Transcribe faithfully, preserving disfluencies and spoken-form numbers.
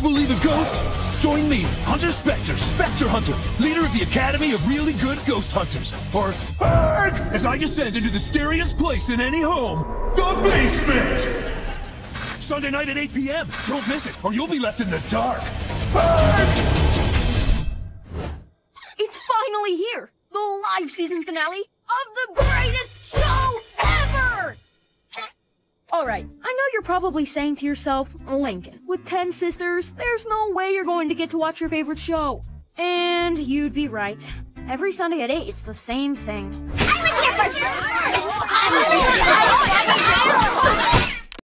believe in ghosts? Join me, Hunter Spectre, Spectre Hunter, leader of the Academy of Really Good Ghost Hunters, or ARG, as I descend into the scariest place in any home, the basement! Sunday night at eight p m Don't miss it, or you'll be left in the dark. ARG! It's finally here! The live season finale of the greatest show ever! Alright, I know you're probably saying to yourself, Lincoln, with ten sisters, there's no way you're going to get to watch your favorite show. And you'd be right. Every Sunday at eight, it's the same thing. I was here first! I was here first!